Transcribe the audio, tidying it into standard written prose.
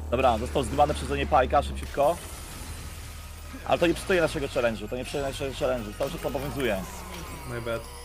Dobra, został zdymany przeze mnie Pajka, szybciutko. Ale to nie przystoi naszego challenge'u, to nie przystoi naszego challenge'u, cały czas obowiązuje. My bad.